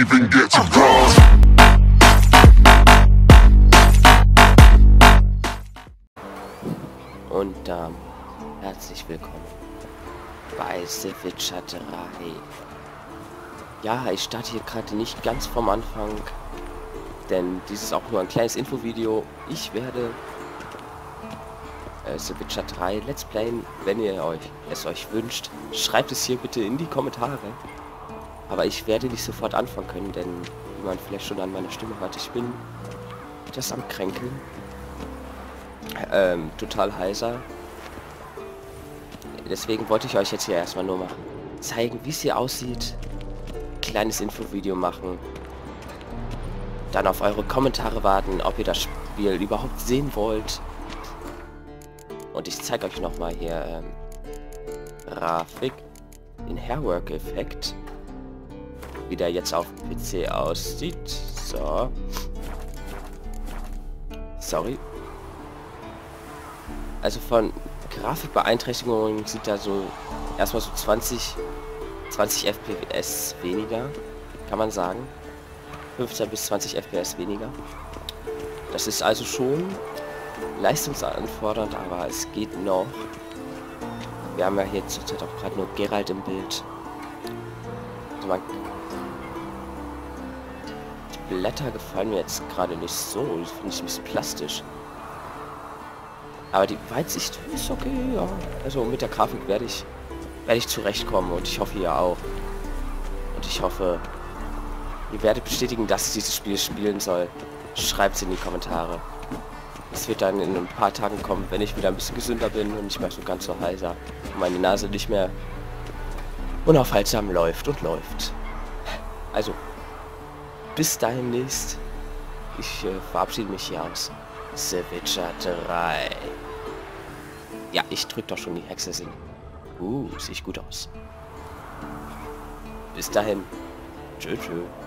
even get to cross. Und herzlich willkommen bei The Witcher 3. Ja, ich starte hier gerade nicht ganz vom Anfang, denn dies ist auch nur ein kleines Infovideo. Ich werde The Witcher 3 Let's Playen, wenn ihr es euch wünscht. Schreibt es hier bitte in die Kommentare. Aber ich werde nicht sofort anfangen können, denn wie man vielleicht schon an meiner Stimme hört, ich bin etwas am Kränkeln. Total heiser. Deswegen wollte ich euch jetzt hier erstmal nur mal zeigen, wie es hier aussieht. Kleines Infovideo machen. Dann auf eure Kommentare warten, ob ihr das Spiel überhaupt sehen wollt. Und ich zeige euch nochmal hier Grafik, den Hairwork-Effekt, wie der jetzt auf dem PC aussieht. So. Sorry. Also von Grafikbeeinträchtigungen sieht da so erstmal so 20 FPS weniger, kann man sagen. 15 bis 20 FPS weniger. Das ist also schon leistungsanfordernd, aber es geht noch. Wir haben ja hier zurzeit auch gerade nur Geralt im Bild. Also die Blätter gefallen mir jetzt gerade nicht so, das finde ich ein bisschen plastisch. Aber die Weitsicht ist okay, ja. Also mit der Grafik werde ich zurechtkommen und ich hoffe ihr auch. Und ich hoffe, ihr werdet bestätigen, dass ich dieses Spiel spielen soll. Schreibt es in die Kommentare. Es wird dann in ein paar Tagen kommen, wenn ich wieder ein bisschen gesünder bin und nicht mehr so ganz so heiser. Und meine Nase nicht mehr unaufhaltsam läuft und läuft. Also, bis dahin nächst. Ich verabschiede mich hier aus The Witcher 3. Ja, ich drück doch schon die Hexe singen. Sieht gut aus. Bis dahin. Tschö, tschö.